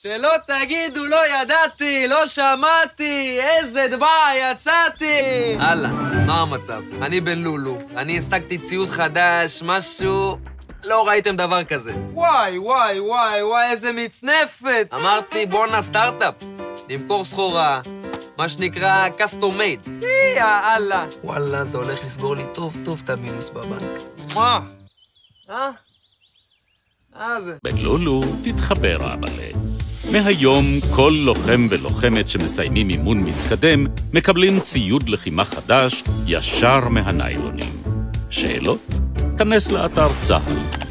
שלא תגידו, לא ידעתי, לא שמעתי, איזה דבע יצאתי. הלאה, מה המצב? אני בן לולו, אני השגתי ציוד חדש, משהו... לא ראיתם דבר כזה. וואי, וואי, וואי, וואי, איזה מצנפת. אמרתי, בואנה סטארט-אפ, נמכור סחורה, מה שנקרא custom made. יאללה. וואלה, זה הולך לסגור לי טוב טוב את המינוס בבנק. מה? זה? בן לולו, תתחבר אבאלה. מהיום כל לוחם ולוחמת שמסיימים אימון מתקדם מקבלים ציוד לחימה חדש ישר מהניילונים. שאלות? כנס לאתר צה"ל.